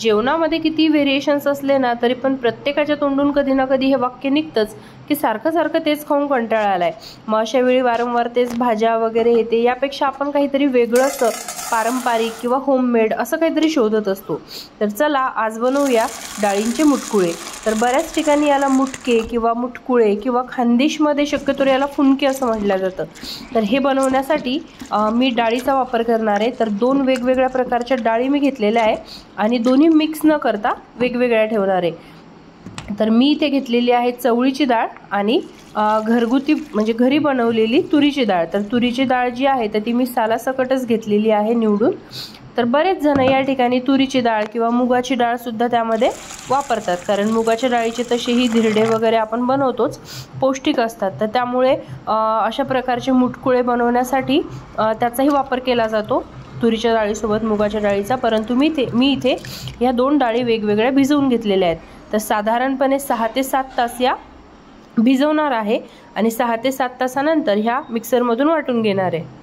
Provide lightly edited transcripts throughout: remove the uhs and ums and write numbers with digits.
जेवणामध्ये किती व्हेरिएशन्स असले ना तरी पण प्रत्येकाच्या तोंडून कधी ना कधी हे वाक्य निघतंच की सारखं सारखं तेच खाऊन कंटाळा आलाय। मग अशा वेळी वारंवार तेच भाज्या वगैरे येते, यापेक्षा आपण काहीतरी वेगळं असं पारंपरिक किंवा होममेड असं काहीतरी शोधत असतो। तर चला आज बनवूया डाळींचे मुटकुळे। तर बऱ्याच ठिकाणी याला मुटके किंवा मुटकुळे किंवा खानदेशमध्ये शक्यतो याला फुनके असं म्हटलं जातं। तर हे बनवण्यासाठी मी डाळीचा वापर करणार आहे। तर 2 वेगवेगळ्या प्रकारच्या डाळी मी घेतलेल्या आहे आणि दोन्ही मिक्स न करता वेगवेगळ्या ठेवणार आहे। तर मी इथे घेतलेली आहे चवळीची डाळ आणि घरगुती म्हणजे घरी बनवलेली तुरीची डाळ। तर तुरीची डाळ जी आहे तर ती मी सालासकटच घेतलेली आहे निवडून। तर बरेच जण या ठिकाणी तुरीची डाळ किंवा मुगाची डाळ सुद्धा त्यामध्ये वापरतात, कारण मुगाच्या डाळीचे तसेही धिरडे वगैरे आपण बनवतोच, पौष्टिक असतात। तर त्यामुळे अशा प्रकारचे मुटकुळे बनवण्यासाठी त्याचाही वापर केला जातो, तुरीच्या डाळीसोबत मुगाच्या डाळीचा। परंतु मी इथे या 2 डाळी वेगवेगळ्या भिजवून घेतलेल्या आहेत। तर साधारणपणे 6 ते 7 तास या भिजवणार आहे आणि 6 ते 7 तासानंतर ह्या मिक्सरमधून वाटून घेणार आहे।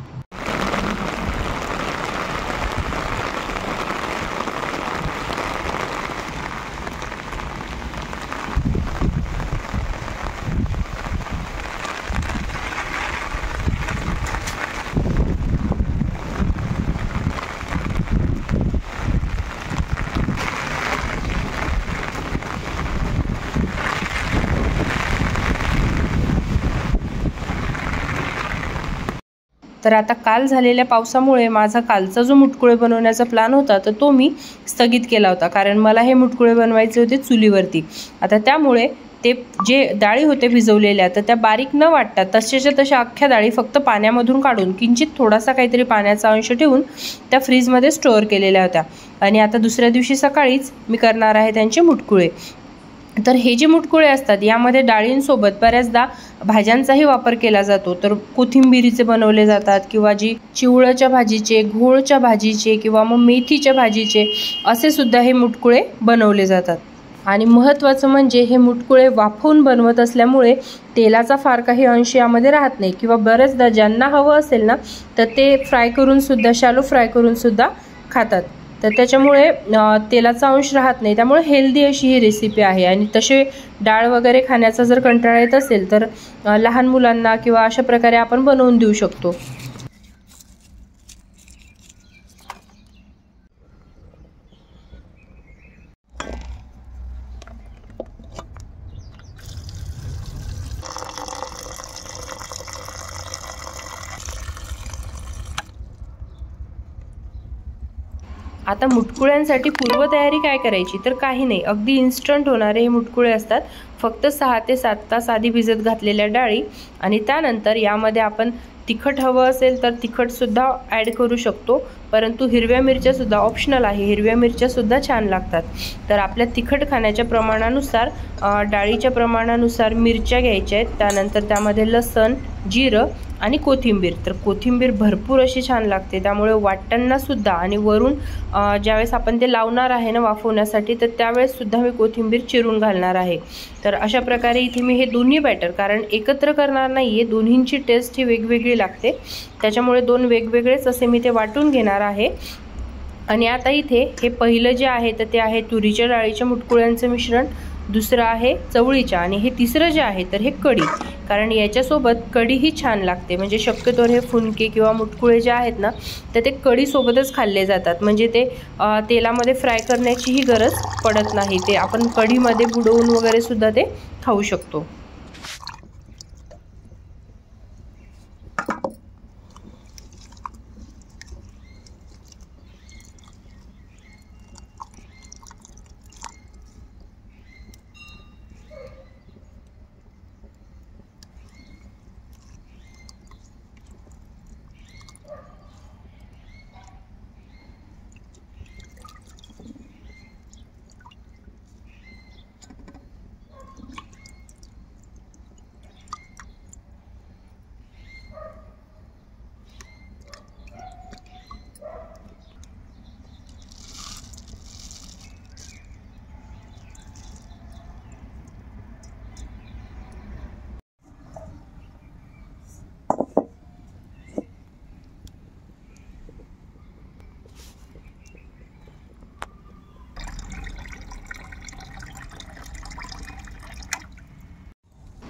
तर आता काल झालेल्या पावसामुळे माझा कालचा जो मुटकुळे बनवण्याचा प्लॅन होता तर तो मी स्थगित केला होता, कारण मला हे मुटकुळे बनवायचे होते चुलीवरती। आता त्यामुळे ते जे डाळी होते भिजवलेल्या तर त्या बारीक न वाटता तशाच्या तशा अख्ख्या डाळी फक्त पाण्यामधून काढून किंचित थोडासा काहीतरी पाण्याचा अंश ठेवून त्या फ्रीजमध्ये स्टोअर केलेल्या होत्या आणि आता दुसऱ्या दिवशी सकाळीच मी करणार आहे त्यांचे मुटकुळे। तर हे जे मुटकुळे असतात यामध्ये डाळींसोबत बऱ्याचदा भाज्यांचाही वापर केला जातो। तर कोथिंबिरीचे बनवले जातात किंवा जी चिवळाच्या भाजीचे, घोळच्या भाजीचे किंवा मग मेथीच्या भाजीचे असे सुद्धा हे मुटकुळे बनवले जातात। आणि महत्त्वाचं म्हणजे हे मुटकुळे वाफवून बनवत असल्यामुळे तेलाचा फार काही अंश यामध्ये राहत नाही, किंवा बरेचदा ज्यांना हवं असेल ना तर ते फ्राय करून सुद्धा, शॅलो फ्राय करून सुद्धा खातात। तर त्याच्यामुळे तेलाचा अंश राहत नाही, त्यामुळे हेल्दी अशी ही रेसिपी आहे। आणि तसे डाळ वगैरे खाण्याचा जर कंटाळा येत असेल तर लहान मुलांना किंवा अशा प्रकारे आपण बनवून देऊ शकतो। आता मुटकुळ्यांसाठी पूर्वतयारी काय करायची, तर काही नाही, अगदी इन्स्टंट होणारे हे मुटकुळे असतात। फक्त 6 ते 7 तास आधी भिजत घातलेल्या डाळी आणि त्यानंतर यामध्ये आपण तिखट हवं असेल तर तिखटसुद्धा ॲड करू शकतो, परंतु हिरव्या मिरच्यासुद्धा ऑप्शनल आहे, हिरव्या मिरच्यासुद्धा छान लागतात। तर आपल्या तिखट खाण्याच्या प्रमाणानुसार, डाळीच्या प्रमाणानुसार मिरच्या घ्यायच्या आहेत, त्यानंतर त्यामध्ये लसण, जिरं आणि कोथिंबीर। तर कोथिंबीर भरपूर अशी छान लागते, त्यामुळे वाटताना सुद्धा आणि वरून ज्यावेळेस आपण ते लावणार आहे ना वाफवण्यासाठी तर त्यावेळेस सुद्धा मी कोथिंबीर चिरून घालणार आहे। तर अशा प्रकारे इथे मी हे दोन्ही बॅटर, कारण एकत्र करणार नाहीये, दोन्हींची टेस्ट ही वेगवेगळी लागते, त्याच्यामुळे 2 वेगवेगळेच असे मी ते वाटून घेणार आहे। आणि आता इथे हे पहिलं जे आहे तर ते आहे तुरीच्या डाळीच्या मुटकुळ्यांचं मिश्रण, दुसरं आहे चवळीच्या, आणि हे तिसरं जे आहे तर हे कढी, कारण याच्यासोबत कढी ही छान लागते। म्हणजे शक्यतोवर हे फुनके किंवा मुटकुळे जे आहेत ना तर ते कढीसोबतच खाल्ले जातात, म्हणजे ते तेलामध्ये फ्राय करण्याचीही गरज पडत नाही, ते आपण कढीमध्ये बुडवून वगैरे सुद्धा ते खाऊ शकतो।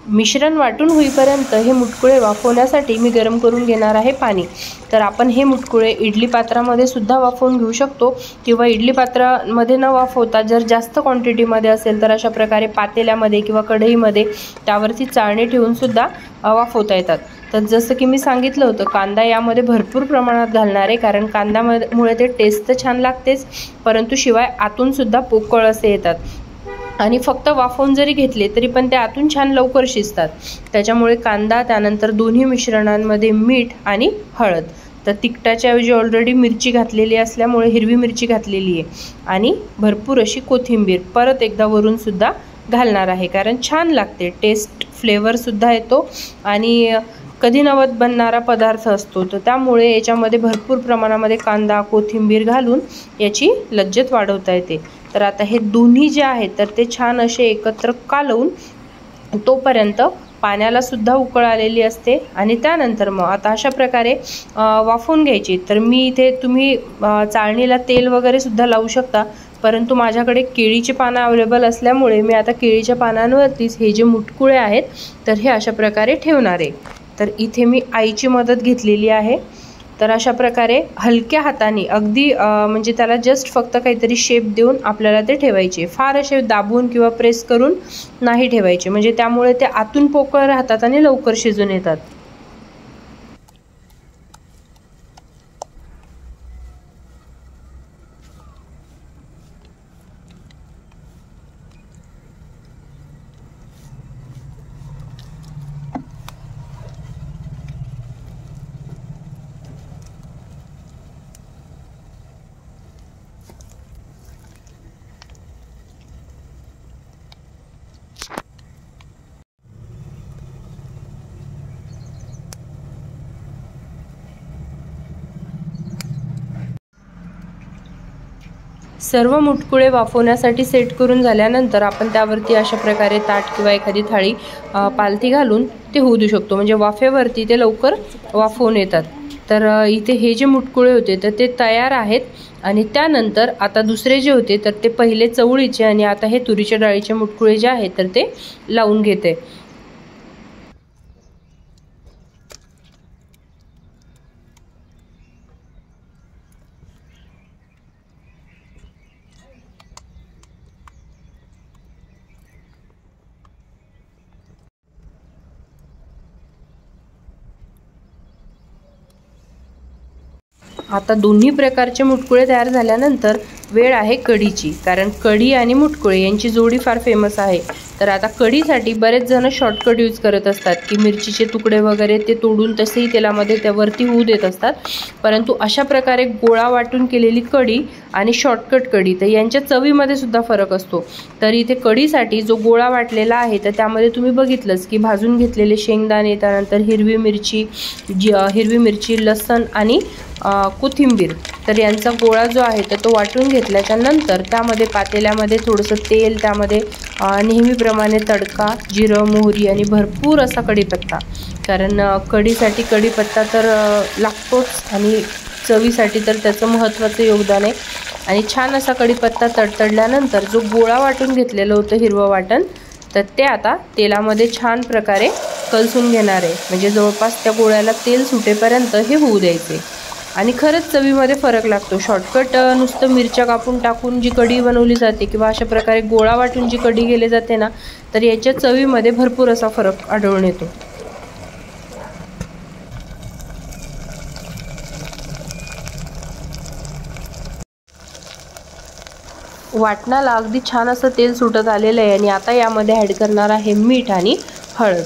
मिश्रण वाटून होईपर्यंत हे मुटकुळे वाफवण्यासाठी मी गरम करून घेणार आहे पाणी। तर आपण हे मुटकुळे इडली पात्रामध्ये सुद्धा वाफवून घेऊ शकतो किंवा इडली पात्रामध्ये न वाफवता जर जास्त क्वांटिटीमध्ये असेल तर अशा प्रकारे पातेल्यामध्ये किंवा कढईमध्ये त्यावरती चाळणी ठेवून सुद्धा वाफवता येतात। तर जसं की मी सांगितलं होतं, कांदा यामध्ये भरपूर प्रमाणात घालणार आहे, कारण कांद्यामुळे ते टेस्ट तर छान लागतेच, परंतु शिवाय आतून सुद्धा पोकळ असे येतात आणि फक्त वाफवून जरी घेतले तरी पण ते आतून छान लवकर शिजतात। त्याच्यामुळे कांदा, त्यानंतर दोन्ही मिश्रणांमध्ये मीठ आणि हळद, तर तिखटाच्या ऐवजी ऑलरेडी मिरची घातलेली असल्यामुळे हिरवी मिरची घातलेली आहे आणि भरपूर अशी कोथिंबीर परत एकदा वरून सुद्धा घालणार आहे, कारण छान लागते, टेस्ट फ्लेवरसुद्धा येतो आणि कधी नवत बनणारा पदार्थ असतो, तर त्यामुळे याच्यामध्ये भरपूर प्रमाणामध्ये कांदा, कोथिंबीर घालून याची लज्जत वाढवता येते। तर आता हे दोन्ही जे आहेत तर ते छान असे एकत्र कालवून तोपर्यंत पाण्याला सुद्धा उकळ आलेली असते आणि त्यानंतर मग आता अशा प्रकारे वाफवून घ्यायची। तर मी इथे तुम्ही चाळणीला तेल वगैरे सुद्धा लावू शकता, परंतु माझ्याकडे केळीची पानं अवेलेबल असल्यामुळे मी आता केळीच्या पानांवरतीच हे जे मुटकुळे आहेत तर हे अशा प्रकारे ठेवणार आहे। तर इथे मी आईची मदत घेतलेली आहे। तर अशा प्रकारे हलक्या हाताने अगदी म्हणजे त्याला जस्ट फक्त काहीतरी शेप देऊन आपल्याला ते ठेवायचे, फार असे दाबून किंवा प्रेस करून नाही ठेवायचे, म्हणजे त्यामुळे ते आतून पोकळ राहतात आणि लवकर शिजून येतात। सर्व मुटकुळे वाफवण्यासाठी सेट करून झाल्यानंतर आपण त्यावरती अशा प्रकारे ताट किंवा एखादी थाळी पालथी घालून ते होऊ देऊ शकतो, म्हणजे वाफेवरती ते लवकर वाफवून येतात। तर इथे हे जे मुटकुळे होते तर ते तयार आहेत आणि त्यानंतर आता दुसरे जे होते तर ते पहिले चवळीचे आणि आता हे तुरीच्या डाळीचे मुटकुळे जे आहेत तर ते लावून घेते। आता दोन्ही प्रकारचे मुटकुळे तयार झाल्यानंतर वेळ आहे कढीची, कारण कढी आणि मुटकुळे यांची जोडी फार फेमस आहे। तर आता कढीसाठी बरेच जण शॉर्टकट यूज करत असतात की मिरचीचे तुकडे वगैरे ते तोडून तसेही तेलामध्ये त्यावरती होऊ देत असतात, परंतु अशा प्रकारे गोळा वाटून केलेली कढी आणि शॉर्टकट कढी तर यांच्या चवीमध्ये सुद्धा फरक असतो। तर इथे कढीसाठी जो गोळा वाटलेला आहे तर त्यामध्ये तुम्ही बघितलंच की भाजून घेतलेले शेंगदाणे, त्यानंतर हिरवी मिरची, लसण आणि कोथिंबीर, तर यांचा गोळा जो आहे तर तो वाटून घेतल्याच्या नंतर त्यामध्ये पातेल्यामध्ये थोडंसं तेल, त्यामध्ये नेहमीप्रमाणे तडका, जिरं, मोहरी आणि भरपूर असा कढीपत्ता, कारण कढीसाठी कढीपत्ता तर लागतोच आणि चवीसाठी तर त्याचं महत्त्वाचं योगदान आहे। आणि छान असा कढीपत्ता तडतडल्यानंतर जो गोळा वाटून घेतलेलं होतं हिरवं वाटण तर ते आता तेलामध्ये छान प्रकारे कलसून घेणार आहे, म्हणजे जवळपास त्या गोळ्याला तेल सुटेपर्यंत हे होऊ द्यायचे। आणि खरंच चवीमध्ये फरक लागतो। शॉर्टकट नुसतं मिरच्या कापून टाकून जी कढी बनवली जाते किंवा अशा प्रकारे गोळा वाटून जी कढी केली जाते ना, तर याच्या चवीमध्ये भरपूर असा फरक आढळून येतो। वाटणाला अगदी छान असं तेल सुटत आलेलं आहे आणि आता यामध्ये ॲड करणार आहे मीठ आणि हळद।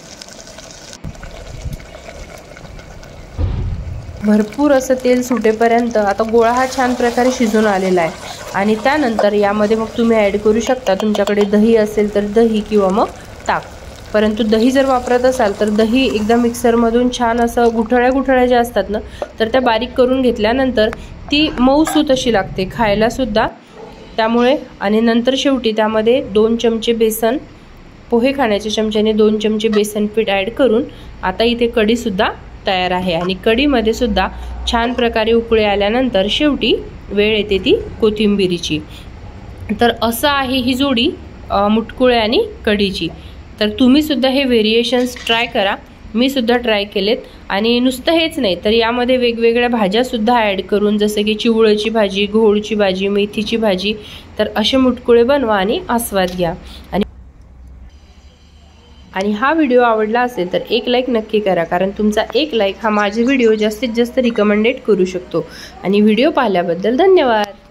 भरपूर असं तेल सुटेपर्यंत आता गोळा हा छान प्रकारे शिजून आलेला आहे आणि त्यानंतर यामध्ये मग तुम्ही ॲड करू शकता, तुमच्याकडे दही असेल तर दही किंवा मग ताक, परंतु दही जर वापरत असाल तर दही एकदा मिक्सरमधून छान असं गुठळ्या ज्या असतात ना तर त्या बारीक करून घेतल्यानंतर ती मऊसूत अशी लागते खायलासुद्धा, त्यामुळे आणि नंतर शेवटी त्यामध्ये 2 चमचे बेसन, पोहे खाण्याच्या चमच्याने 2 चमचे बेसन पीठ ॲड करून आता इथे कढीसुद्धा तयार आहे आणि कढीमध्ये सुद्धा छान प्रकारे उकळी आल्यानंतर शेवटी वेळ येते ती कोथिंबीरीची। तर असं आहे ही जोडी मुटकुळे आणि कढीची। तर तुम्हीसुद्धा हे व्हेरिएशन्स ट्राय करा. मी सुद्धा ट्राय केलेत. आणि नुसतं हेच नाही तर यामध्ये वेगवेगळ्या भाज्यासुद्धा ॲड करून, जसं की चिवळाची भाजी, घोळची भाजी, मेथीची भाजी, तर असे मुटकुळे बनवा आणि आस्वाद घ्या. आणि हा व्हिडिओ आवडला असेल तर एक लाईक नक्की करा, कारण तुमचा एक लाईक हा माझे व्हिडिओ जास्तीत जास्त रिकमेंडेड करू शकतो. आणि व्हिडिओ पाहिल्याबद्दल धन्यवाद.